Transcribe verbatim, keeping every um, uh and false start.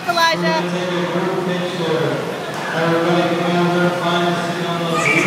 up, Elijah. Everybody can their finest on the